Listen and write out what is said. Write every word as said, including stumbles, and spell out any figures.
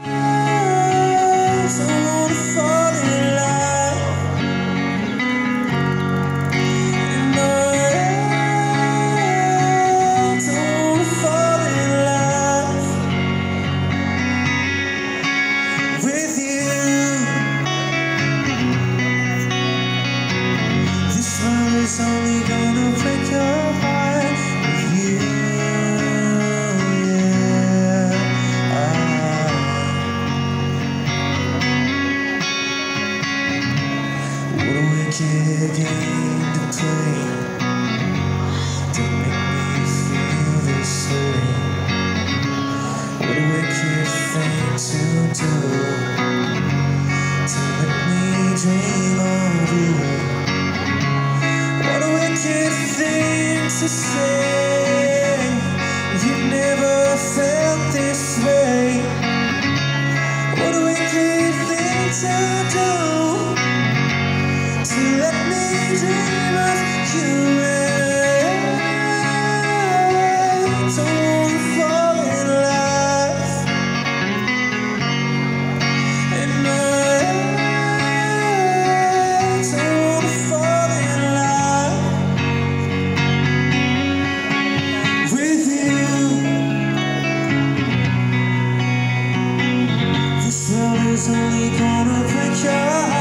It's only gonna break your heart with you, yeah. Ah. What a wicked game to play, to make me feel this way. What a wicked thing to do, to let me dream of you. What a wicked thing to say, you've never felt this way. What a wicked thing to do, to let me dream of you. And don't fall in love, and I don't fall in love with you. This love is only gonna break your heart.